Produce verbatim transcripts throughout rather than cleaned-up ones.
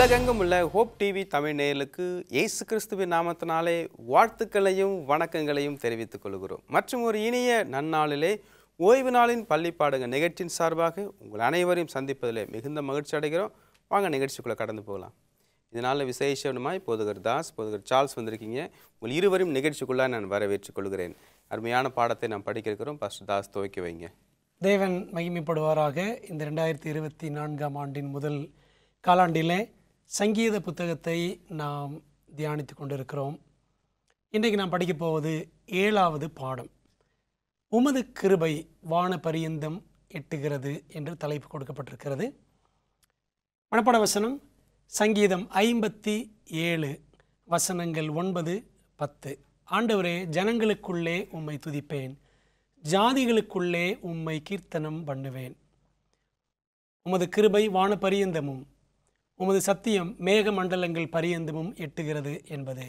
உலகெங்கும் உள்ள hope TV Tamil நேயர்களுக்கு இயேசு கிறிஸ்துவின் நாமத்தினாலே வாழ்த்துக்களையும் வணக்கங்களையும் தெரிவித்துக் கொள்கிறோம். மற்றும் ஒரு இனிய நன்னாளிலே ஓய்வு நாளின் பள்ளிப்பாடுங்க நிகழ்ச்சியின் சார்பாக உங்கள் அனைவரையும் சந்திப்பதில் மிகுந்த மகிழ்ச்சி அடைகிறோம். வாங்க நிகழ்ச்சிக்குள்ளே கடந்து போகலாம். இதனால் விசேஷமாய் போதகர் தாஸ், போதகர் சார்ல்ஸ் வந்திருக்கீங்க. உங்கள் இருவரும் நிகழ்ச்சிக்குள்ளே நான் வரவேற்றுக் கொள்கிறேன். அருமையான பாடத்தை நாம் படிக்க இருக்கிறோம். பாஸ்டர் தாஸ் துவக்கி வைங்க. தேவன் மகிமைப்படுவாராக. இந்த ரெண்டாயிரத்தி இருபத்தி நான்காம் ஆண்டின் முதல் காலாண்டிலே சங்கீத புத்தகத்தை நாம் தியானித்து கொண்டிருக்கிறோம். இன்றைக்கு நாம் படிக்கப் போவது ஏழாவது பாடம். உமது கிருபை வான பரியந்தம் எட்டுகிறது என்று தலைப்பு கொடுக்கப்பட்டிருக்கிறது. மனப்பாட வசனம் சங்கீதம் ஐம்பத்தி ஏழு வசனங்கள் ஒன்பது பத்து. ஆண்டவரே, ஜனங்களுக்குள்ளே உம்மை துதிப்பேன், ஜாதிகளுக்குள்ளே உம்மை கீர்த்தனம் பண்ணுவேன். உமது கிருபை வான பரியந்தமும் உமது சத்தியம் மேக மண்டலங்கள் பரியந்தமும் எட்டுகிறது என்பதே.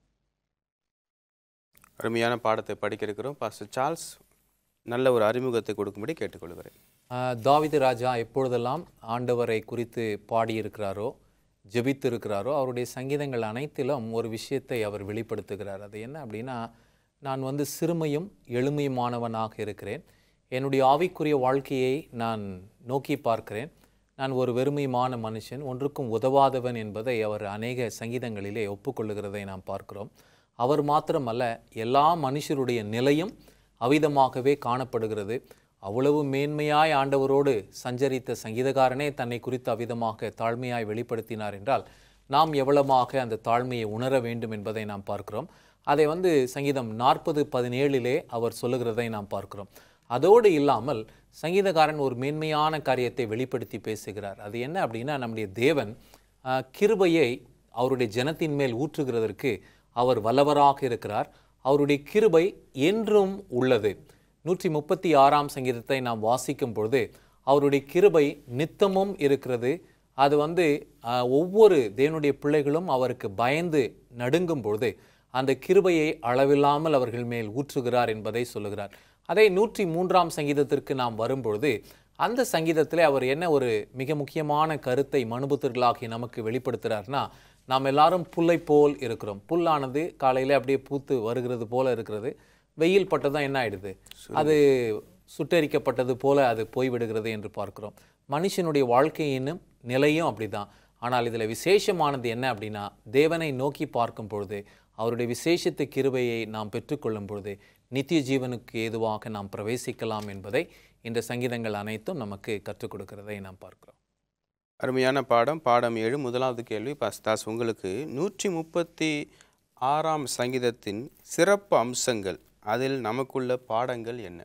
அருமையான பாடத்தை படிக்க இருக்கிறோம். பாஸ்டர் சார்ல்ஸ் நல்ல ஒரு அறிமுகத்தை கொடுக்கும்படி கேட்டுக்கொள்கிறேன். தாவீது ராஜா எப்பொழுதெல்லாம் ஆண்டவரை குறித்து பாடியிருக்கிறாரோ, ஜெபித்து இருக்கிறாரோ, அவருடைய சங்கீதங்கள் அனைத்திலும் ஒரு விஷயத்தை அவர் வெளிப்படுத்துகிறார். அது என்ன அப்படின்னா, நான் வந்து சிறுமையும் எளிமையுமானவனாக இருக்கிறேன், என்னுடைய ஆவிக்குரிய வாழ்க்கையை நான் நோக்கி பார்க்கிறேன், நான் ஒரு வெறுமையான மனுஷன், ஒன்றுக்கும் உதவாதவன் என்பதை அவர் அநேக சங்கீதங்களிலே ஒப்புக்கொள்ளுகிறதை நாம் பார்க்கிறோம். அவர் மாத்திரமல்ல, எல்லா மனுஷருடைய நிலையும் அவிதமாகவே காணப்படுகிறது. அவ்வளவு மேன்மையாய் ஆண்டவரோடு சஞ்சரித்த சங்கீதக்காரனே தன்னை குறித்து அவிதமாக தாழ்மையாய் வெளிப்படுத்தினார் என்றால் நாம் எவ்வளவாக அந்த தாழ்மையை உணர வேண்டும் என்பதை நாம் பார்க்கிறோம். அதை வந்து சங்கீதம் நாற்பது பதினேழிலே அவர் சொல்லுகிறதை நாம் பார்க்கிறோம். அதோடு இல்லாமல் சங்கீதக்காரன் ஒரு மேன்மையான காரியத்தை வெளிப்படுத்தி பேசுகிறார். அது என்ன அப்படின்னா, நம்முடைய தேவன் கிருபையை அவருடைய ஜனத்தின் மேல் ஊற்றுகிறதற்கு அவர் வல்லவராக இருக்கிறார். அவருடைய கிருபை என்றும் உள்ளது. நூற்றி முப்பத்தி ஆறாம் சங்கீதத்தை நாம் வாசிக்கும் பொழுது அவருடைய கிருபை நித்தமும் இருக்கிறது. அது வந்து ஒவ்வொரு தேவனுடைய பிள்ளைகளும் அவருக்கு பயந்து நடுங்கும் பொழுது அந்த கிருபையை அளவில்லாமல் அவர்கள் மேல் ஊற்றுகிறார் என்பதை சொல்லுகிறார். அதை நூற்றி மூன்றாம் சங்கீதத்திற்கு நாம் வரும்பொழுது அந்த சங்கீதத்தில் அவர் என்ன ஒரு மிக முக்கியமான கருத்தை மனுபுத்திரர்களாகி நமக்கு வெளிப்படுத்துகிறார்னா, நாம் எல்லாரும் புல்லை போல் இருக்கிறோம். புல்லானது காலையில் அப்படியே பூத்து வருகிறது போல இருக்கிறது. வெயில் பட்டதான் என்ன ஆயிடுது, அது சுட்டரிக்கப்பட்டது போல அது போய்விடுகிறது என்று பார்க்கிறோம். மனுஷனுடைய வாழ்க்கையினும் நிலையும் அப்படிதான். ஆனால் இதில் விசேஷமானது என்ன அப்படின்னா, தேவனை நோக்கி பார்க்கும் பொழுது அவருடைய விசேஷத்து கிருபையை நாம் பெற்றுக்கொள்ளும் பொழுது நித்திய ஜீவனுக்கு ஏதுவாக நாம் பிரவேசிக்கலாம் என்பதை இந்த சங்கீதங்கள் அனைத்தும் நமக்கு கற்றுக் கொடுக்கிறதை நாம் பார்க்கிறோம். அருமையான பாடம். பாடம் ஏழு. முதலாவது கேள்வி பாஸ்தாஸ் உங்களுக்கு. நூற்றி முப்பத்தி ஆறாம் சங்கீதத்தின் சிறப்பு அம்சங்கள், அதில் நமக்குள்ள பாடங்கள் என்ன?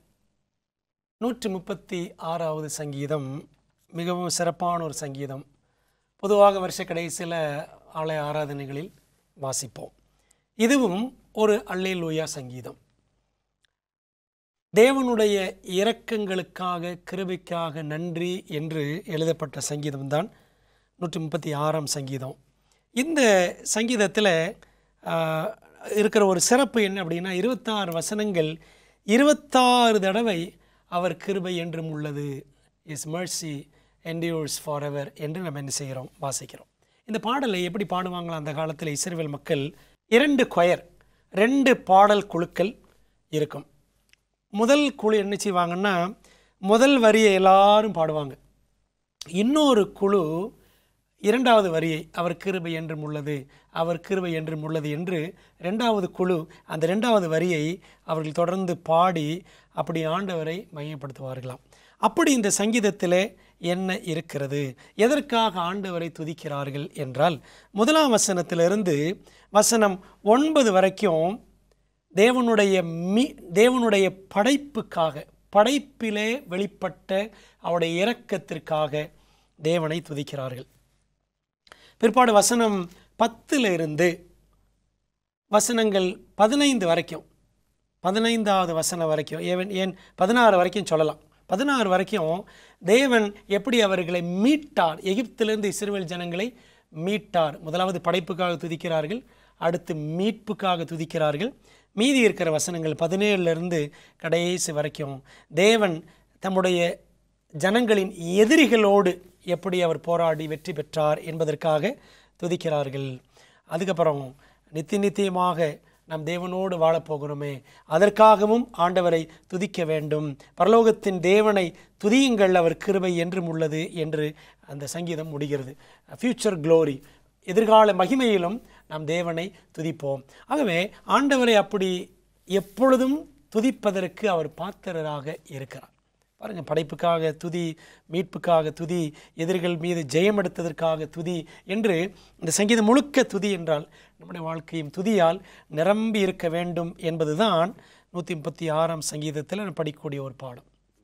நூற்றி முப்பத்தி ஆறாவது சங்கீதம் மிகவும் சிறப்பான ஒரு சங்கீதம். பொதுவாக வருஷ கடைசியில் ஆலய ஆராதனைகளில் வாசிப்போம். இதுவும் ஒரு அல்லேலூயா சங்கீதம். தேவனுடைய இரக்கங்களுக்காக கிருபைக்காக நன்றி என்று எழுதப்பட்ட சங்கீதம்தான் நூற்றி முப்பத்தி ஆறாம் சங்கீதம். இந்த சங்கீதத்தில் இருக்கிற ஒரு சிறப்பு என்ன அப்படின்னா, இருபத்தாறு வசனங்கள் இருபத்தாறு தடவை அவர் கிருபை என்றும் உள்ளது, is mercy endures for ever என்று நம்ம என்ன செய்கிறோம், வாசிக்கிறோம். இந்த பாடலை எப்படி பாடுவாங்களா அந்த காலத்தில் இஸ்ரவேல் மக்கள்? இரண்டு கொயர், ரெண்டு பாடல் குழுக்கள் இருக்கும். முதல் குழு என்ன செய்வாங்கன்னா, முதல் வரியை எல்லாரும் பாடுவாங்க. இன்னொரு குழு இரண்டாவது வரியை அவர் கிருபை என்றும் உள்ளது, அவர் கிருபை என்றும் உள்ளது என்று ரெண்டாவது குழு அந்த ரெண்டாவது வரியை அவர்கள் தொடர்ந்து பாடி அப்படி ஆண்டவரை மையப்படுத்துவார்களாம். அப்படி இந்த சங்கீதத்தில் என்ன இருக்கிறது, எதற்காக ஆண்டவரை துதிக்கிறார்கள் என்றால், முதலாம் வசனத்திலிருந்து வசனம் ஒன்பது வரைக்கும் தேவனுடைய மீ தேவனுடைய படைப்புக்காக, படைப்பிலே வெளிப்பட்ட அவருடைய இரக்கத்திற்காக தேவனை துதிக்கிறார்கள். பிற்பாடு வசனம் பத்திலிருந்து வசனங்கள் பதினைந்து வரைக்கும், பதினைந்தாவது வசனம் வரைக்கும், ஏன் ஏன் பதினாறு வரைக்கும் சொல்லலாம், பதினாறு வரைக்கும் தேவன் எப்படி அவர்களை மீட்டார், எகிப்திலிருந்து இஸ்ரவேல் ஜனங்களை மீட்டார். முதலாவது படைப்புக்காக துதிக்கிறார்கள், அடுத்து மீட்புக்காக துதிக்கிறார்கள். மீதி இருக்கிற வசனங்கள் பதினேழுலேருந்து கடைசி வரைக்கும் தேவன் தம்முடைய ஜனங்களின் எதிரிகளோடு எப்படி அவர் போராடி வெற்றி பெற்றார் என்பதற்காக துதிக்கிறார்கள். அதுக்கப்புறம் நித்திய நித்தியமாக நாம் தேவனோடு வாழப்போகிறோமே, அதற்காகவும் ஆண்டவரை துதிக்க வேண்டும். பரலோகத்தின் தேவனை துதியுங்கள், அவர் கிருபை என்றும் உள்ளது என்று அந்த சங்கீதம் முடிகிறது. ஃபியூச்சர் க்ளோரி, எதிர்கால மகிமையிலும் நாம் தேவனை துதிப்போம். ஆகவே ஆண்டவரை அப்படி எப்பொழுதும் துதிப்பதற்கு அவர் பாத்திரராக இருக்கிறார். பாருங்கள், படைப்புக்காக துதி, மீட்புக்காக துதி, எதிரிகள் மீது ஜெயம் எடுத்ததற்காக துதி என்று இந்த சங்கீதம் முழுக்க துதி என்றால் நம்முடைய வாழ்க்கையும் துதியால் நிரம்பி இருக்க வேண்டும் என்பதுதான் நூற்றி முப்பத்தி ஆறாம் சங்கீதத்தில் நான் படிக்கக்கூடிய ஒரு பாடம்.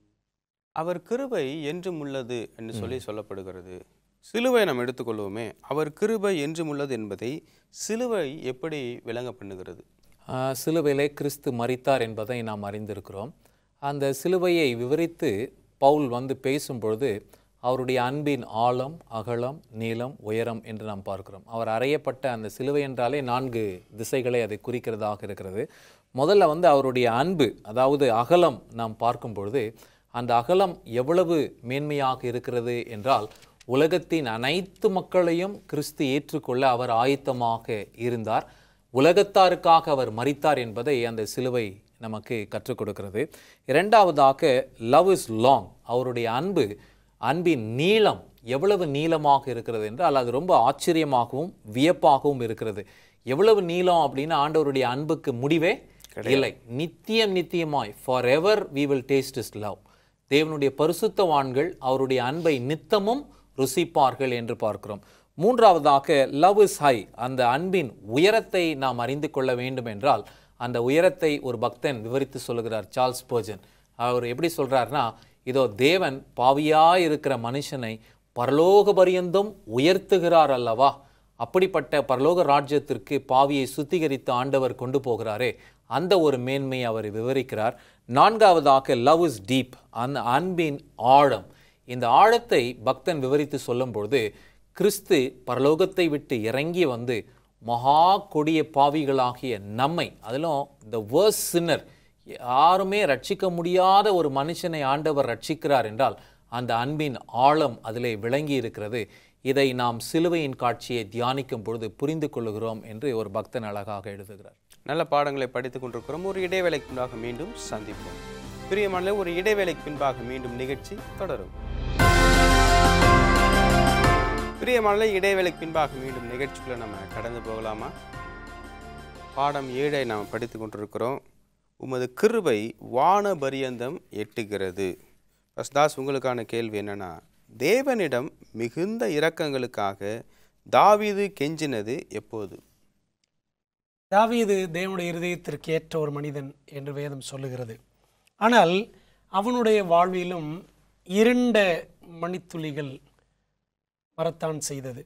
அவர் கிருபை என்றும் உள்ளது என்று சொல்லி சொல்லப்படுகிறது. சிலுவை நாம் எடுத்துக்கொள்வோமே, அவர் கிருபை என்றும் உள்ளது என்பதை சிலுவை எப்படி விளங்க பண்ணுகிறது? சிலுவையிலே கிறிஸ்து மரித்தார் என்பதை நாம் அறிந்திருக்கிறோம். அந்த சிலுவையை விவரித்து பவுல் வந்து பேசும்பொழுது அவருடைய அன்பின் ஆழம், அகலம், நீளம், உயரம் என்று நாம் பார்க்கிறோம். அவர் அறையப்பட்ட அந்த சிலுவை என்றாலே நான்கு திசைகளை அதை குறிக்கிறதாக இருக்கிறது. முதல்ல வந்து அவருடைய அன்பு, அதாவது அகலம் நாம் பார்க்கும் பொழுது அந்த அகலம் எவ்வளவு மேன்மையாக இருக்கிறது என்றால், உலகத்தின் அனைத்து மக்களையும் கிறிஸ்து ஏற்றுக்கொள்ள அவர் ஆயத்தமாக இருந்தார். உலகத்தாருக்காக அவர் மரித்தார் என்பதை அந்த சிலுவை நமக்கு கற்றுக் கொடுக்கிறது. இரண்டாவதாக லவ் இஸ் லாங், அவருடைய அன்பு, அன்பின் நீளம் எவ்வளவு நீளமாக இருக்கிறது என்றால் அது ரொம்ப ஆச்சரியமாகவும் வியப்பாகவும் இருக்கிறது. எவ்வளவு நீளம் அப்படின்னா ஆண்டவருடைய அன்புக்கு முடிவே இல்லை. நித்தியம் நித்தியமாய் for ever we will taste is love. தேவனுடைய பரிசுத்தவான்கள் அவருடைய அன்பை நித்தமும் ருசிப்பார்கள் என்று பார்க்கிறோம். மூன்றாவதாக லவ் இஸ் ஹை, அந்த அன்பின் உயரத்தை நாம் அறிந்து கொள்ள வேண்டும் என்றால் அந்த உயரத்தை ஒரு பக்தன் விவரித்து சொல்லுகிறார், சார்ல்ஸ் ஸ்பர்ஜன். அவர் எப்படி சொல்றாருன்னா, இதோ தேவன் பாவியாய் இருக்கிற மனுஷனை பரலோக பரியந்தம் உயர்த்துகிறார் அல்லவா, அப்படிப்பட்ட பரலோக ராஜ்யத்திற்கு பாவியை சுத்திகரித்து ஆண்டவர் கொண்டு போகிறாரே, அந்த ஒரு மேன்மையை அவர் விவரிக்கிறார். நான்காவதாக லவ் இஸ் டீப், அந்த அன்பின் ஆழம். இந்த ஆழத்தை பக்தன் விவரித்து சொல்லும் பொழுது கிறிஸ்து பரலோகத்தை விட்டு இறங்கி வந்து மகா கொடிய பாவிகளாகிய நம்மை, அதிலும் இந்த வேர்ஸ் சின்னர், யாருமே ரட்சிக்க முடியாத ஒரு மனுஷனை ஆண்டவர் ரட்சிக்கிறார் என்றால் அந்த அன்பின் ஆழம் அதிலே விளங்கி இருக்கிறது. இதை நாம் சிலுவையின் காட்சியை தியானிக்கும் பொழுது புரிந்து கொள்ளுகிறோம் என்று ஒரு பக்தன் அழகாக எழுதுகிறார். நல்ல பாடங்களை படித்துக் கொண்டிருக்கிறோம். ஒரு இடைவேளைக்கு பின்பாக மீண்டும் சந்திப்போம். பிரியமான ஒரு இடைவேளைக்கு பின்பாக மீண்டும் நிகழ்ச்சி தொடரும். பிரியமான இடைவேளைக்கு பின்பாக மீண்டும் நிகழ்ச்சிக்குள்ள நம்ம கடந்து போகலாமா? பாடம் ஏழை நாம் படித்து கொண்டிருக்கிறோம். உமது கிருபை வான பரியந்தம் எட்டுகிறது. தாஸ், உங்களுக்கான கேள்வி என்னன்னா, தேவனிடம் மிகுந்த இரக்கங்களுக்காக தாவீது கெஞ்சினது எப்போது? தாவீது தேவனுடைய இருதயத்திற்கு ஏற்ற ஒரு மனிதன் என்று வேதம் சொல்லுகிறது. ஆனால் அவனுடைய வாழ்விலும் இருண்ட மணித்துளிகள் வரத்தான் செய்தது.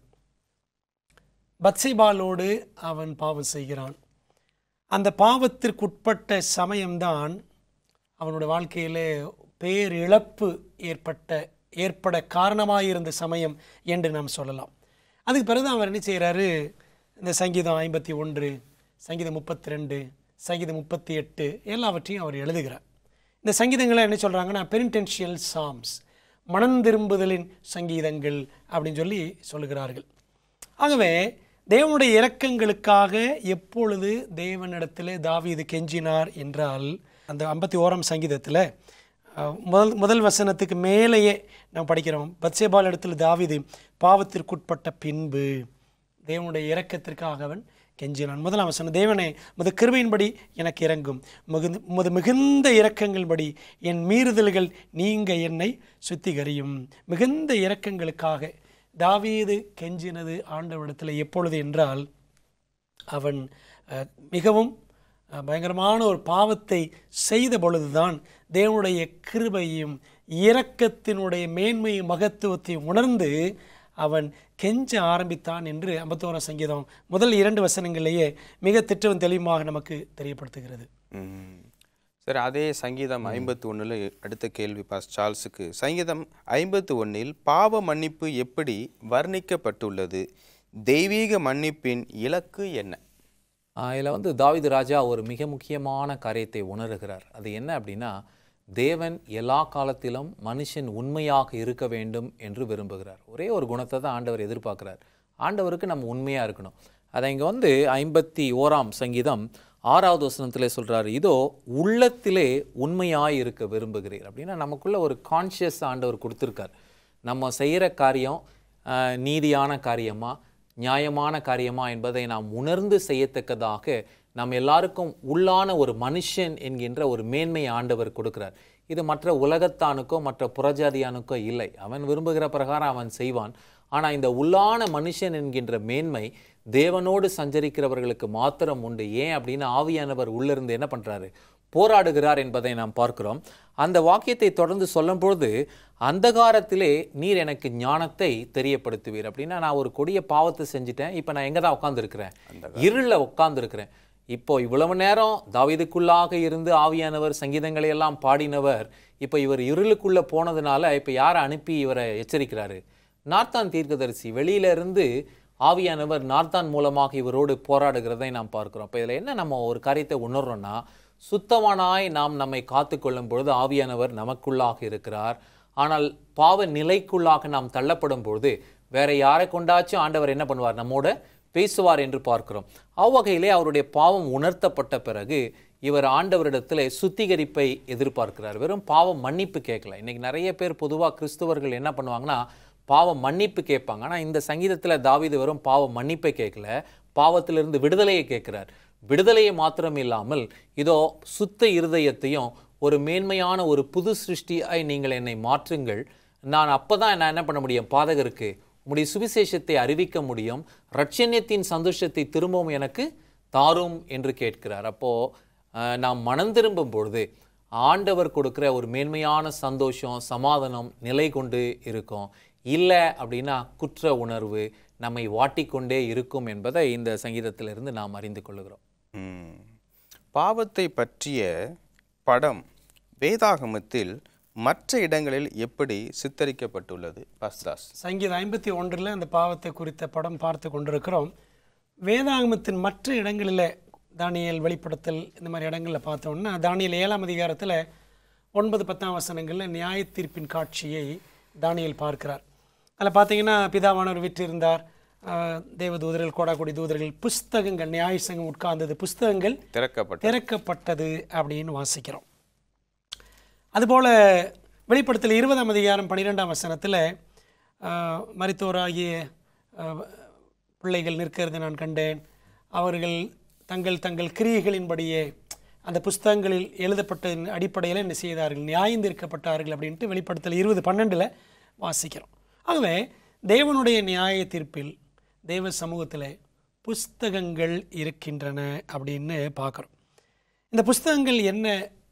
பத்சேபாளோடு அவன் பாவம் செய்கிறான். அந்த பாவத்திற்குட்பட்ட சமயம்தான் அவனுடைய வாழ்க்கையிலே பேரிழப்பு ஏற்பட்ட ஏற்பட காரணமாயிருந்த சமயம் என்று நாம் சொல்லலாம். அதுக்கு பிறகு அவர் என்ன செய்கிறாரு, இந்த சங்கீதம் ஐம்பத்தி ஒன்று, சங்கீதம் முப்பத்தி ரெண்டு, சங்கீதம் முப்பத்தி எட்டு எல்லாவற்றையும் அவர் எழுதுகிறார். இந்த சங்கீதங்களை என்ன சொல்கிறாங்கன்னா பெனிடென்ஷியல் சாம்ஸ், மனம் திரும்புதலின் சங்கீதங்கள் அப்படின்னு சொல்லி சொல்லுகிறார்கள். ஆகவே தேவனுடைய இரக்கங்களுக்காக எப்பொழுது தேவனிடத்தில் தாவீது கெஞ்சினார் என்றால், அந்த ஐம்பத்தி ஓராம் சங்கீதத்தில் முதல் முதல் வசனத்துக்கு மேலேயே நாம் படிக்கிறோம், பத்சேபாள் இடத்துல தாவீது பாவத்திற்குட்பட்ட பின்பு தேவனுடைய இரக்கத்திற்காக அவன் கெஞ்சினான். முதலாம் வசனம், தேவனே முது கிருபையின்படி எனக்கு இறங்கும், மிகுந்த முது மிகுந்த இரக்கங்கள்படி என் மீறுதல்கள் நீங்க என்னை சுத்திகரியும். மிகுந்த இரக்கங்களுக்காக தாவீது கெஞ்சினது ஆண்டவரிடத்தில் எப்பொழுது என்றால், அவன் மிகவும் பயங்கரமான ஒரு பாவத்தை செய்த பொழுதுதான் தேவனுடைய கிருபையும் இரக்கத்தினுடைய மேன்மையும் மகத்துவத்தையும் உணர்ந்து அவன் கெஞ்ச ஆரம்பித்தான் என்று ஐம்பத்தோராம் சங்கீதம் முதல் இரண்டு வசனங்களிலேயே மிக திட்டவன் தெளிவாக நமக்கு தெரியப்படுத்துகிறது. சரி, அதே சங்கீதம் ஐம்பத்தி ஒன்றில் அடுத்த கேள்வி பாஸ் சார்ல்ஸுக்கு. சங்கீதம் ஐம்பத்தி ஒன்றில் பாவ மன்னிப்பு எப்படி வர்ணிக்கப்பட்டுள்ளது? தெய்வீக மன்னிப்பின் இலக்கு என்ன? இதில் வந்து தாவீது ராஜா ஒரு மிக முக்கியமான காரியத்தை உணர்கிறார். அது என்ன அப்படின்னா, தேவன் எல்லா காலத்திலும் மனுஷன் உண்மையாக இருக்க வேண்டும் என்று விரும்புகிறார். ஒரே ஒரு குணத்தை தான் ஆண்டவர் எதிர்பார்க்கிறார், ஆண்டவருக்கு நம்ம உண்மையாக இருக்கணும். அதை இங்கே வந்து ஐம்பத்தி ஓராம் சங்கீதம் ஆறாவது வசனத்திலே சொல்கிறாரு, இதோ உள்ளத்திலே உண்மையாய் இருக்க விரும்புகிறீர். அப்படின்னா நமக்குள்ள ஒரு கான்ஷியஸ் ஆண்டவர் கொடுத்துருக்கார். நம்ம செய்கிற காரியம் நீதியான காரியமா நியாயமான காரியமா என்பதை நாம் உணர்ந்து செய்யத்தக்கதாக நாம் எல்லாருக்கும் உள்ளான ஒரு மனுஷன் என்கின்ற ஒரு மேன்மை ஆண்டவர் கொடுக்கிறார். இது மற்ற உலகத்தானுக்கோ மற்ற புறஜாதியானுக்கோ இல்லை. அவன் விரும்புகிற பிரகாரம் அவன் செய்வான். ஆனால் இந்த உள்ளான மனுஷன் என்கின்ற மேன்மை தேவனோடு சஞ்சரிக்கிறவர்களுக்கு மாத்திரம் உண்டு. ஏன் அப்படின்னா ஆவியானவர் உள்ளிருந்து என்ன பண்ணுறாரு, போராடுகிறார் என்பதை நாம் பார்க்கிறோம். அந்த வாக்கியத்தை தொடர்ந்து சொல்லும்பொழுது, அந்தகாரத்திலே நீர் எனக்கு ஞானத்தை தெரியப்படுத்துவீர். அப்படின்னா நான் ஒரு கொடிய பாவத்தை செஞ்சுட்டேன், இப்போ நான் எங்கே தான் உட்காந்துருக்கிறேன், இருளில் உட்காந்துருக்கிறேன். இப்போ இவ்வளவு நேரம் தாவீதுக்குள்ளாக இருந்து ஆவியானவர் சங்கீதங்களை எல்லாம் பாடினவர், இப்போ இவர் இருளுக்குள்ளே போனதுனால இப்போ யாரை அனுப்பி இவரை எச்சரிக்கிறாரு? நார்த்தான் தீர்க்கதரிசி. வெளியிலிருந்து ஆவியானவர் நார்த்தான் மூலமாக இவரோடு போராடுகிறதை நாம் பார்க்கிறோம். இப்போ இதில் என்ன நம்ம ஒரு காரியத்தை உணர்றோம்னா, சுத்தமானாய் நாம் நம்மை காத்து கொள்ளும் பொழுது ஆவியானவர் நமக்குள்ளாக இருக்கிறார். ஆனால் பாவ நிலைக்குள்ளாக நாம் தள்ளப்படும் பொழுது வேற யாரை கொண்டாச்சும் ஆண்டவர் என்ன பண்ணுவார், நம்மோட பேசுவார் என்று பார்க்கிறோம். அவ்வகையிலே அவருடைய பாவம் உணர்த்தப்பட்ட பிறகு இவர் ஆண்டவரிடத்தில் சுத்திகரிப்பை எதிர்பார்க்கிறார். வெறும் பாவம் மன்னிப்பு கேட்கல. இன்னைக்கு நிறைய பேர் பொதுவாக கிறிஸ்தவர்கள் என்ன பண்ணுவாங்கன்னா, பாவம் மன்னிப்பு கேட்பாங்க. ஆனால் இந்த சங்கீதத்தில் தாவீது வெறும் பாவம் மன்னிப்பை கேட்கல, பாவத்திலிருந்து விடுதலையை கேட்கிறார். விடுதலையை மாத்திரம் இல்லாமல் இதோ சுத்த இருதயத்தையும் ஒரு மேன்மையான ஒரு புது சிருஷ்டியாய் நீங்கள் என்னை மாற்றுங்கள், நான் அப்போ தான் நான் என்ன பண்ண முடியும், பாதகருக்கு உம்முடைய சுவிசேஷத்தை அறிவிக்க முடியும், இரட்சண்யத்தின் சந்தோஷத்தை திரும்பவும் எனக்கு தாரும் என்று கேட்கிறார். அப்போது நாம் மனம் திரும்பும் பொழுது ஆண்டவர் கொடுக்குற ஒரு மேன்மையான சந்தோஷம் சமாதானம் நிலை கொண்டு இருக்கும். இல்லை அப்படின்னா குற்ற உணர்வு நம்மை வாட்டிக்கொண்டே இருக்கும் என்பதை இந்த சங்கீதத்திலிருந்து நாம் அறிந்து கொள்கிறோம். பாவத்தை பற்றிய படம் வேதாகமத்தில் மற்ற இடங்களில் எப்படி சித்தரிக்கப்பட்டுள்ளது? பாஸ்தாஸ் சங்கீதம் ஐம்பத்தி ஒன்றில் அந்த பாவத்தை குறித்த படம் பார்த்து கொண்டிருக்கிறோம். வேதாகமத்தின் மற்ற இடங்களில் தானியேல் வெளிப்படுத்தல் இந்த மாதிரி இடங்களில் பார்த்தோம்னா, தானியேல் ஏழாம் அதிகாரத்தில் ஒன்பது பத்தாம் வசனங்களில் நியாய தீர்ப்பின் காட்சியை தானியேல் பார்க்கிறார். அதில் பார்த்தீங்கன்னா, பிதாவானவர் விற்றிருந்தார், தேவதூதர்கள் கோடாகோடி தூதர்கள், புஸ்தகங்கள் நியாய சங்கம் உட்கார்ந்தது, புஸ்தகங்கள் திறக்கப்பட்ட திறக்கப்பட்டது அப்படின்னு வாசிக்கிறோம். அதுபோல் வெளிப்படுத்தல் இருபதாம் அதிகாரம் பன்னிரெண்டாம் வசனத்தில் மரித்தோராகிய பிள்ளைகள் நிற்கிறது நான் கண்டேன், அவர்கள் தங்கள் தங்கள் கிரியைகளின்படியே அந்த புஸ்தகங்களில் எழுதப்பட்ட அடிப்படையில் என்ன செய்தார்கள், நியாயந்தீர்க்கப்பட்டார்கள் அப்படின்ட்டு வெளிப்படுத்தல் இருபது பன்னெண்டில் வாசிக்கிறோம். ஆகவே தேவனுடைய நியாய தீர்ப்பில் தேவ சமூகத்தில் புஸ்தகங்கள் இருக்கின்றன அப்படின்னு பார்க்குறோம். இந்த புஸ்தகங்கள் என்ன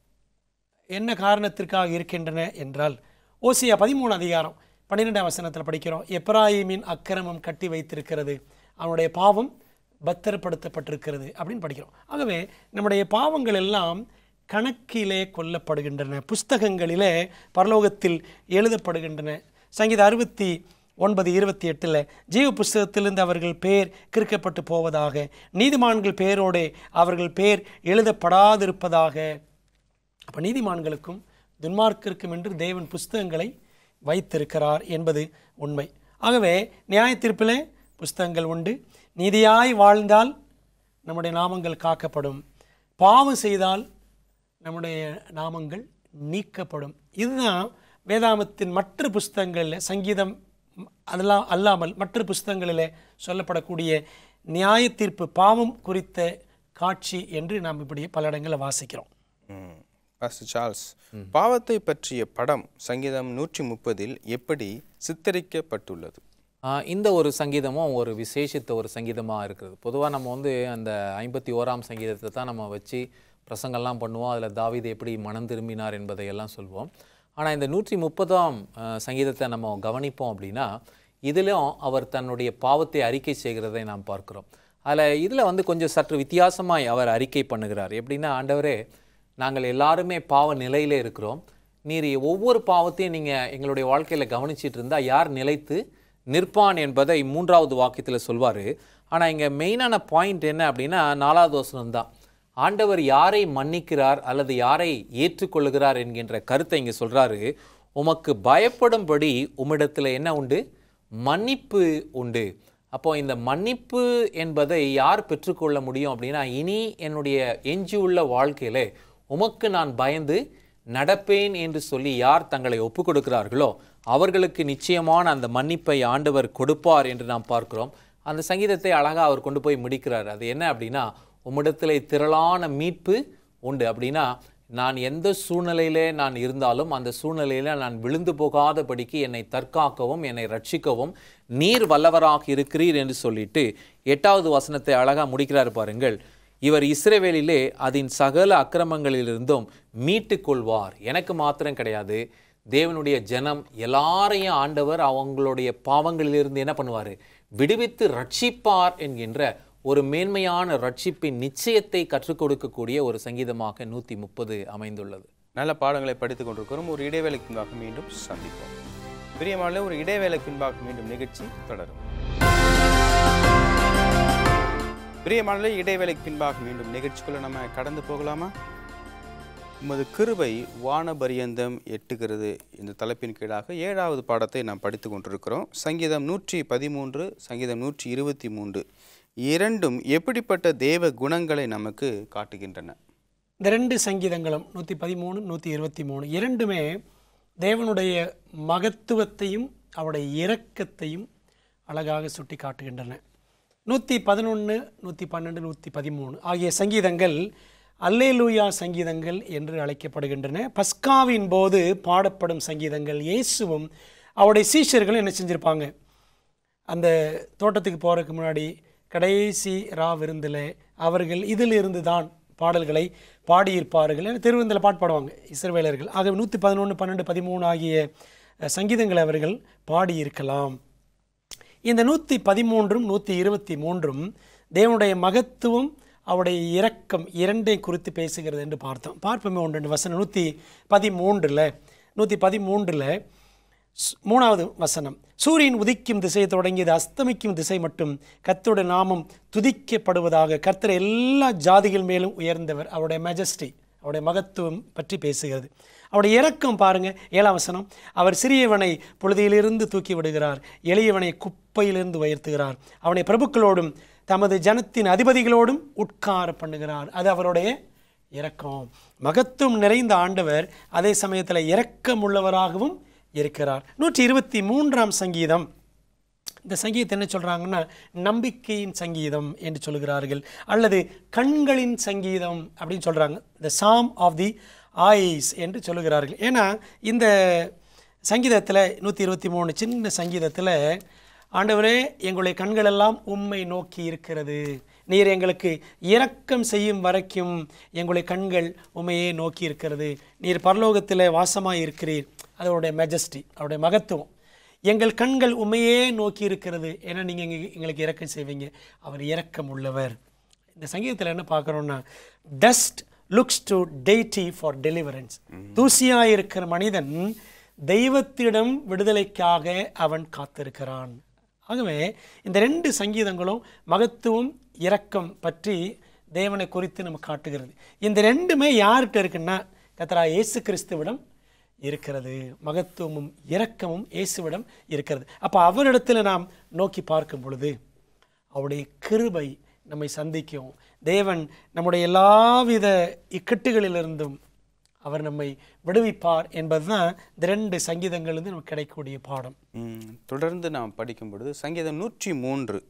என்ன காரணத்திற்காக இருக்கின்றன என்றால், ஓசியா பதிமூணு அதிகாரம் பன்னிரெண்டாம் வசனத்தில் படிக்கிறோம், எப்ராயிமின் அக்கிரமம் கட்டி வைத்திருக்கிறது, அவனுடைய பாவம் பத்திரப்படுத்தப்பட்டிருக்கிறது அப்படின்னு படிக்கிறோம். ஆகவே நம்முடைய பாவங்கள் எல்லாம் கணக்கிலே கொல்லப்படுகின்றன, புஸ்தகங்களிலே பரலோகத்தில் எழுதப்படுகின்றன. சங்கீதம் அறுபத்தி ஒன்பது இருபத்தி எட்டில் ஜீவ புஸ்தகத்திலிருந்து அவர்கள் பேர் கிறுக்கப்பட்டு போவதாக, நீதிமான்கள் பேரோடே அவர்கள் பேர் எழுதப்படாதிருப்பதாக. அப்போ நீதிமான்களுக்கும் துன்மார்க்கிற்கும் என்று தேவன் புஸ்தகங்களை வைத்திருக்கிறார் என்பது உண்மை. ஆகவே நியாய தீர்ப்பிலே புஸ்தகங்கள் உண்டு. நீதியாய் வாழ்ந்தால் நம்முடைய நாமங்கள் காக்கப்படும், பாவம் செய்தால் நம்முடைய நாமங்கள் நீக்கப்படும். இதுதான் வேதாகமத்தின் மற்ற புஸ்தகங்களில், சங்கீதம் அதெல்லாம் அல்லாமல் மற்ற புஸ்தகங்களில் சொல்லப்படக்கூடிய நியாய தீர்ப்பு பாவம் குறித்த காட்சி என்று நாம் இப்படி பல இடங்களில் வாசிக்கிறோம். பாஸ்டர் சார்ல்ஸ், பாவத்தை பற்றிய படம் சங்கீதம் நூற்றி முப்பதில் எப்படி சித்தரிக்கப்பட்டுள்ளது? இந்த ஒரு சங்கீதமும் ஒரு விசேஷித்த ஒரு சங்கீதமாக இருக்கிறது. பொதுவாக நம்ம வந்து அந்த ஐம்பத்தி ஓராம் சங்கீதத்தை தான் நம்ம வச்சு பிரசங்கெல்லாம் பண்ணுவோம், அதில் தாவீது எப்படி மனம் திரும்பினார் என்பதையெல்லாம் சொல்வோம். ஆனால் இந்த நூற்றி முப்பதாம் சங்கீதத்தை நம்ம கவனிப்போம் அப்படின்னா, இதிலும் அவர் தன்னுடைய பாவத்தை அறிக்கை செய்கிறதை நாம் பார்க்குறோம். அதில் இதில் வந்து கொஞ்சம் சற்று வித்தியாசமாய் அவர் அறிக்கை பண்ணுகிறார். எப்படின்னா, ஆண்டவரே, நாங்கள் எல்லாருமே பாவ நிலையிலே இருக்கிறோம், நீர் ஒவ்வொரு பாவத்தையும் நீங்கள் எங்களுடைய வாழ்க்கையில் கவனிச்சிட்டு இருந்தால் யார் நிலைத்து நிற்பான் என்பதை மூன்றாவது வாக்கியத்தில் சொல்வார். ஆனால் இங்கே மெயினான பாயிண்ட் என்ன அப்படின்னா, நாலாவது வசனம் தான். ஆண்டவர் யாரை மன்னிக்கிறார் அல்லது யாரை ஏற்றுக்கொள்கிறார் என்கின்ற கருத்தை இங்கே சொல்கிறாரு. உமக்கு பயப்படும்படி உம்மிடத்தில் என்ன உண்டு, மன்னிப்பு உண்டு. அப்போ இந்த மன்னிப்பு என்பதை யார் பெற்றுக்கொள்ள முடியும் அப்படின்னா, இனி என்னுடைய எஞ்சியுள்ள வாழ்க்கையிலே உமக்கு நான் பயந்து நடப்பேன் என்று சொல்லி யார் தங்களை ஒப்பு கொடுக்கிறார்களோ அவர்களுக்கு நிச்சயமான அந்த மன்னிப்பை ஆண்டவர் கொடுப்பார் என்று நாம் பார்க்கிறோம். அந்த சங்கீதத்தை அழகாக அவர் கொண்டு போய் முடிக்கிறார். அது என்ன அப்படின்னா, உம்மிடத்திலே திரளான மீட்பு உண்டு. அப்படின்னா நான் எந்த சூழ்நிலையிலே நான் இருந்தாலும் அந்த சூழ்நிலையில நான் விழுந்து போகாதபடிக்கு என்னை தற்காக்கவும் என்னை ரட்சிக்கவும் நீர் வல்லவராக இருக்கிறீர் என்று சொல்லிட்டு எட்டாவது வசனத்தை அழகாக முடிக்கிறார் பாருங்கள். இவர் இஸ்ரவேலிலே அதன் சகல அக்கிரமங்களிலிருந்தும் மீட்டு கொள்வார். எனக்கு மாத்திரம் கிடையாது, தேவனுடைய ஜனம் எல்லாரையும் ஆண்டவர் அவங்களுடைய பாவங்களிலிருந்து என்ன பண்ணுவார், விடுவித்து ரட்சிப்பார் என்கின்ற ஒரு மேன்மையான ரட்சிப்பின் நிச்சயத்தை கற்றுக் கொடுக்கக்கூடிய ஒரு சங்கீதமாக நூற்றி முப்பது அமைந்துள்ளது. நல்ல பாடங்களை படித்துக் கொண்டிருக்கிறோம். ஒரு இடைவேளைக்கு பின்பாக மீண்டும் சந்திப்போம். பிரியமான ஒரு இடைவேளைக்கு பின்பாக மீண்டும் நிகழ்ச்சி தொடரும். பிரியமான இடைவேளைக்கு பின்பாக மீண்டும் நிகழ்ச்சிக்குள்ள நம்ம கடந்து போகலாமா? உமது கிருபை வானபரியந்தம் எட்டுகிறது இந்த தலைப்பின் கீழாக ஏழாவது பாடத்தை நாம் படித்து கொண்டிருக்கிறோம். சங்கீதம் நூற்றி பதிமூன்று, சங்கீதம் நூற்றி இருபத்தி மூன்று இரண்டும் எப்படிப்பட்ட தேவ குணங்களை நமக்கு காட்டுகின்றன? இந்த ரெண்டு சங்கீதங்களும் நூற்றி பதிமூணு நூற்றி இருபத்தி மூணு இரண்டுமே தேவனுடைய மகத்துவத்தையும் அவருடைய இரக்கத்தையும் அழகாக சுட்டி காட்டுகின்றன. நூற்றி பதினொன்று நூற்றி பன்னெண்டு நூற்றி பதிமூணு ஆகிய சங்கீதங்கள் அல்லேலூயா சங்கீதங்கள் என்று அழைக்கப்படுகின்றன. பஸ்காவின் போது பாடப்படும் சங்கீதங்கள். இயேசுவும் அவருடைய சீஷர்களும் என்ன செஞ்சுருப்பாங்க, அந்த தோட்டத்துக்கு போகிறதுக்கு முன்னாடி கடைசி ரா விருந்தில் அவர்கள் இதிலிருந்து தான் பாடல்களை பாடியிருப்பார்கள். ஏன்னா திருவிருந்தில் பாட்டு பாடுவாங்க இஸ்ரவேலர்கள். ஆகவே நூற்றி பதினொன்று பன்னெண்டு பதிமூணு ஆகிய சங்கீதங்களை அவர்கள் பாடியிருக்கலாம். இந்த நூற்றி பதிமூன்றும் நூற்றி இருபத்தி மூன்றும் தேவனுடைய மகத்துவம் அவருடைய இரக்கம் இரண்டை குறித்து பேசுகிறது என்று பார்த்தோம். பார்ப்போமே ஒன்று ரெண்டு வசனம். நூற்றி பதிமூன்றில் நூற்றி பதிமூன்றில் மூணாவது வசனம், சூரியன் உதிக்கும் திசையை தொடங்கியது அஸ்தமிக்கும் திசை மட்டும் கர்த்தருடைய நாமம் துதிக்கப்படுவதாக. கர்த்தர் எல்லா ஜாதிகள் மேலும் உயர்ந்தவர். அவருடைய மெஜஸ்டி, அவருடைய மகத்துவம் பற்றி பேசுகிறது. அவருடைய இரக்கம் பாருங்கள், ஏழாம் வசனம், அவர் சிறியவனை புழுதியிலிருந்து தூக்கி விடுகிறார், எளியவனை குப்பையிலிருந்து உயர்த்துகிறார், அவனை பிரபுக்களோடும் தமது ஜனத்தின் அதிபதிகளோடும் உட்கார பண்ணுகிறார். அது அவருடைய இரக்கம். மகத்துவம் நிறைந்த ஆண்டவர் அதே சமயத்தில் இரக்கம் உள்ளவராகவும் இருக்கிறார். நூற்றி இருபத்தி மூன்றாம் சங்கீதம், இந்த சங்கீதத்தை என்ன சொல்கிறாங்கன்னா நம்பிக்கையின் சங்கீதம் என்று சொல்கிறார்கள், அல்லது கண்களின் சங்கீதம் அப்படின்னு சொல்கிறாங்க. த சாம் ஆஃப் தி ஐஸ் என்று சொல்லுகிறார்கள். ஏன்னா இந்த சங்கீதத்தில் நூற்றி இருபத்தி மூணு சின்ன சங்கீதத்தில் ஆண்டவரே எங்களுடைய கண்களெல்லாம் உம்மை நோக்கி இருக்கிறது, நீர் எங்களுக்கு இரக்கம் செய்யும் வரைக்கும் எங்களுடைய கண்கள் உம்மையே நோக்கி இருக்கிறது, நீர் பரலோகத்தில் வாசமாக இருக்கிறீர். அதோடைய மெஜஸ்டி, அவருடைய மகத்துவம். எங்கள் கண்கள் உண்மையே நோக்கி இருக்கிறது, ஏன்னா நீங்கள் எங்க எங்களுக்கு இரக்கம் செய்வீங்க. அவர் இரக்கம் உள்ளவர். இந்த சங்கீதத்தில் என்ன பார்க்குறோன்னா, dust looks to deity for deliverance. தூசியாக இருக்கிற மனிதன் தெய்வத்திடம் விடுதலைக்காக அவன் காத்திருக்கிறான். ஆகவே இந்த ரெண்டு சங்கீதங்களும் மகத்துவம் இரக்கம் பற்றி தேவனை குறித்து நம்ம காட்டுகிறது. இந்த ரெண்டுமே யார்கிட்ட இருக்குன்னா கர்த்தராகிய இயேசு கிறிஸ்துவிடம் இருக்கிறது. மகத்துவமும் இரக்கமும் இயேசுவிடம் இருக்கிறது. அப்போ அவரிடத்தில் நாம் நோக்கி பார்க்கும் பொழுது அவருடைய கிருபை நம்மை சந்திக்கும். தேவன் நம்முடைய எல்லாவித இக்கட்டுகளிலிருந்தும் அவர் நம்மை விடுவிப்பார் என்பதுதான் இந்த ரெண்டு சங்கீதங்களிலிருந்து நமக்கு கிடைக்கக்கூடிய பாடம். தொடர்ந்து நாம் படிக்கும் பொழுது சங்கீதம் நூற்றி மூன்று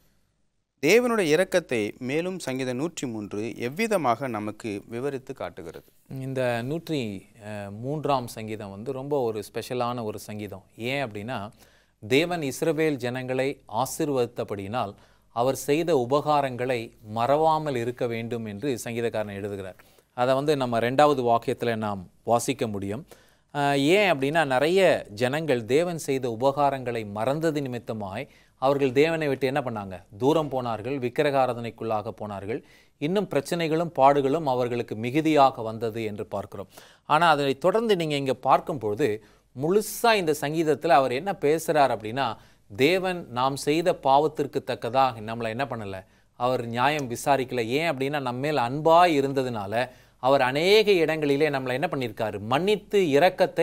தேவனுடைய இரக்கத்தை மேலும் சங்கீதம் நூற்றி மூன்று எவ்விதமாக நமக்கு விவரித்து காட்டுகிறது? இந்த நூற்றி மூன்றாம் சங்கீதம் வந்து ரொம்ப ஒரு ஸ்பெஷலான ஒரு சங்கீதம். ஏன் அப்படின்னா, தேவன் இஸ்ரவேல் ஜனங்களை ஆசீர்வதித்தபடியினால் அவர் செய்த உபகாரங்களை மறவாமல் இருக்க வேண்டும் என்று சங்கீதக்காரன் எழுதுகிறார். அதை வந்து நம்ம ரெண்டாவது வாக்கியத்தில் நாம் வாசிக்க முடியும். ஏன் அப்படின்னா, நிறைய ஜனங்கள் தேவன் செய்த உபகாரங்களை மறந்தது நிமித்தமாய் அவர்கள் தேவனை விட்டு என்ன பண்ணாங்க, தூரம் போனார்கள், விக்கிரகாராதனைக்குள்ளாக போனார்கள். இன்னும் பிரச்சனைகளும் பாடுகளும் அவர்களுக்கு மிகுதியாக வந்தது என்று பார்க்கிறோம். ஆனால் அதை தொடர்ந்து நீங்கள் இங்கே பார்க்கும்பொழுது முழுசாக இந்த சங்கீதத்தில் அவர் என்ன பேசுகிறார் அப்படின்னா, தேவன் நாம் செய்த பாவத்திற்கு தக்கதாக நம்மளை என்ன பண்ணலை, அவர் நியாயம் விசாரிக்கலை. ஏன் அப்படின்னா, நம்மேல் அன்பாய் இருந்ததுனால அவர் அநேக இடங்களிலே நம்மளை என்ன பண்ணியிருக்காரு, மன்னித்து இரக்கத்தை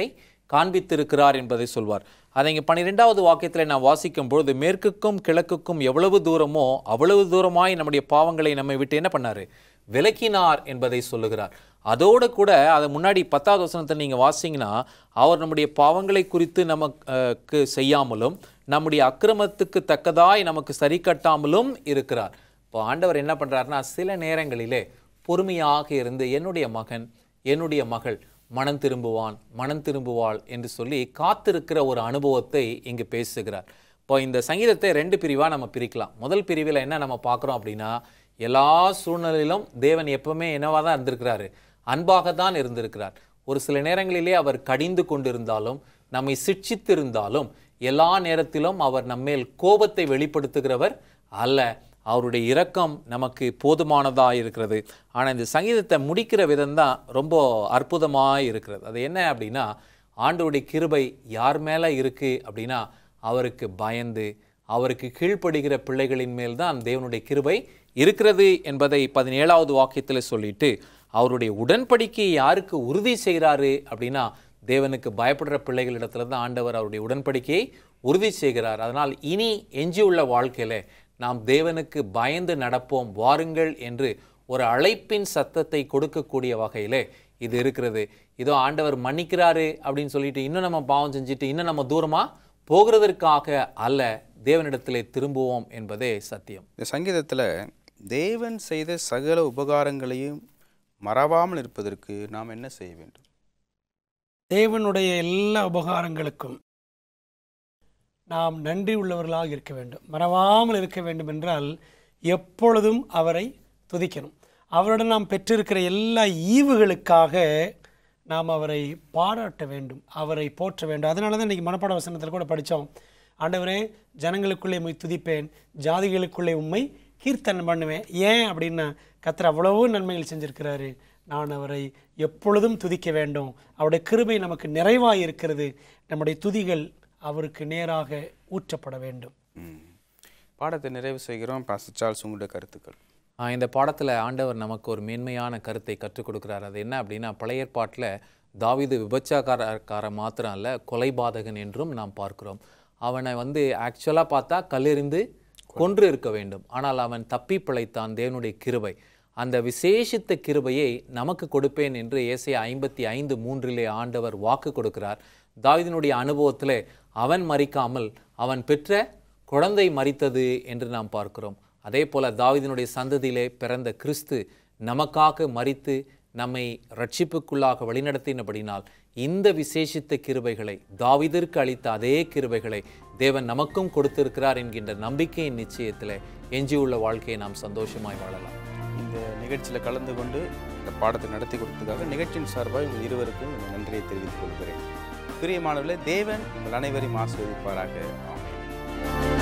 காண்பித்திருக்கிறார் என்பதை சொல்வார். அதை இங்கே பன்னிரெண்டாவது வாக்கியத்தில் நான் வாசிக்கும் பொழுது, மேற்குக்கும் கிழக்குக்கும் எவ்வளவு தூரமோ அவ்வளவு தூரமாய் நம்முடைய பாவங்களை நம்மை விட்டு என்ன பண்ணாரு, விலக்கினார் என்பதை சொல்லுகிறார். அதோடு கூட அதை முன்னாடி பத்தாவது வசனத்தை நீங்கள் வாசிங்கன்னா, அவர் நம்முடைய பாவங்களை குறித்து நமக்கு செய்யாமலும் நம்முடைய அக்கிரமத்துக்கு தக்கதாய் நமக்கு சரி கட்டாமலும் இருக்கிறார். இப்போ ஆண்டவர் என்ன பண்ணுறாருன்னா, சில நேரங்களிலே பொறுமையாக இருந்து என்னுடைய மகன் என்னுடைய மகள் மனம் திரும்புவான் மனம் திரும்புவாள் என்று சொல்லி காத்திருக்கிற ஒரு அனுபவத்தை இங்கு பேசுகிறார். இப்போ இந்த சங்கீதத்தை ரெண்டு பிரிவாக நம்ம பிரிக்கலாம். முதல் பிரிவில் என்ன நம்ம பார்க்குறோம் அப்படின்னா, எல்லா சூழ்நிலையிலும் தேவன் எப்பவுமே என்னவாக தான் இருந்திருக்கிறாரு, அன்பாக தான் இருந்திருக்கிறார். ஒரு சில நேரங்களிலே அவர் கடிந்து கொண்டிருந்தாலும் நம்மை சிட்சித்திருந்தாலும் எல்லா நேரத்திலும் அவர் நம்மேல் கோபத்தை வெளிப்படுத்துகிறவர் அல்ல. அவருடைய இரக்கம் நமக்கு போதுமானதாக இருக்கிறது. ஆனால் இந்த சங்கீதத்தை முடிக்கிற விதம்தான் ரொம்ப அற்புதமாக இருக்கிறது. அது என்ன அப்படின்னா, ஆண்டவருடைய கிருபை யார் மேலே இருக்குது அப்படின்னா, அவருக்கு பயந்து அவருக்கு கீழ்ப்படுகிற பிள்ளைகளின் மேல் தான் தேவனுடைய கிருபை இருக்கிறது என்பதை பதினேழாவது வாக்கியத்தில் சொல்லிட்டு, அவருடைய உடன்படிக்கையை யாருக்கு உறுதி செய்கிறாரு அப்படின்னா, தேவனுக்கு பயப்படுற பிள்ளைகளிடத்துல தான் ஆண்டவர் அவருடைய உடன்படிக்கையை உறுதி செய்கிறார். அதனால் இனி எஞ்சியுள்ள வாழ்க்கையில் நாம் தேவனுக்கு பயந்து நடப்போம் வாருங்கள் என்று ஒரு அழைப்பின் சத்தத்தை கொடுக்கக்கூடிய வகையிலே இது இருக்கிறது. இதோ ஆண்டவர் மன்னிக்கிறாரு அப்படின்னு சொல்லிட்டு இன்னும் நம்ம பாவம் செஞ்சுட்டு இன்னும் நம்ம தூரமாக போகிறதற்காக அல்ல, தேவனிடத்திலே திரும்புவோம் என்பதே சத்தியம். இந்த சங்கீதத்தில் தேவன் செய்த சகல உபகாரங்களையும் மறவாமல் இருப்பதற்கு நாம் என்ன செய்ய வேண்டும்? தேவனுடைய எல்லா உபகாரங்களுக்கும் நாம் நன்றி உள்ளவர்களாக இருக்க வேண்டும். மறவாமல் இருக்க வேண்டும் என்றால் எப்பொழுதும் அவரை துதிக்கணும். அவருடன் நாம் பெற்றிருக்கிற எல்லா ஈவுகளுக்காக நாம் அவரை பாராட்ட வேண்டும், அவரை போற்ற வேண்டும். அதனால தான் இன்றைக்கி மனப்பாட வசனத்தில் கூட படித்தோம், ஆண்டவரே ஜனங்களுக்குள்ளே உம்மை துதிப்பேன், ஜாதிகளுக்குள்ளே உம்மை கீர்த்தனம் பண்ணுவேன். ஏன் அப்படின்னா, கர்த்தர் அவ்வளவோ நன்மைகள் செஞ்சுருக்கிறாரு, நான் அவரை எப்பொழுதும் துதிக்க வேண்டும். அவருடைய கிருபை நமக்கு நிறைவாக இருக்கிறது. நம்முடைய துதிகள் அவருக்கு நேராக ஊற்றப்பட வேண்டும். பாடத்தை நிறைவு செய்கிறோம். பாஸ்டர் சார்ல்ஸ், உங்களுடைய கருத்துக்கள். இந்த பாடத்தில் ஆண்டவர் நமக்கு ஒரு மேன்மையான கருத்தை கற்றுக் கொடுக்குறார். அது என்ன அப்படின்னா, பழைய ஏற்பாட்டில் தாவீது விபச்சாரக்கார மாத்திரம் அல்ல, கொலைபாதகன் என்றும் நாம் பார்க்கிறோம். அவனை வந்து ஆக்சுவலாக பார்த்தா கல்லெறிந்து கொன்று இருக்க வேண்டும். ஆனால் அவன் தப்பி பிழைத்தான். தேவனுடைய கிருபை, அந்த விசேஷித்த கிருபையை நமக்கு கொடுப்பேன் என்று ஏசாயா ஐம்பத்தி ஐந்து மூன்றிலே ஆண்டவர் வாக்கு கொடுக்கிறார். தாவீதினுடைய அனுபவத்தில் அவன் மரிக்காமல் அவன் பெற்ற குழந்தை மரித்தது என்று நாம் பார்க்கிறோம். அதே போல தாவீதினுடைய சந்ததியிலே பிறந்த கிறிஸ்து நமக்காக மரித்து நம்மை ரட்சிப்புக்குள்ளாக வழிநடத்தினபடினால் இந்த விசேஷித்த கிருபைகளை, தாவீதிற்கு அளித்த அதே கிருபைகளை தேவன் நமக்கும் கொடுத்திருக்கிறார் என்கின்ற நம்பிக்கையின் நிச்சயத்தில் எஞ்சியுள்ள வாழ்க்கையை நாம் சந்தோஷமாய் வாழலாம். இந்த நிகழ்ச்சியில் கலந்து கொண்டு இந்த பாடத்தை நடத்தி கொடுத்ததுக்காக நிகழ்ச்சியின் சார்பாக உங்கள் இருவருக்கும் நன்றியை தெரிவித்துக் கொள்கிறேன். பிரியமானவர்களே, தேவன் உங்கள் அனைவரையும் ஆசீர்வதிப்பாராக. ஆமென்.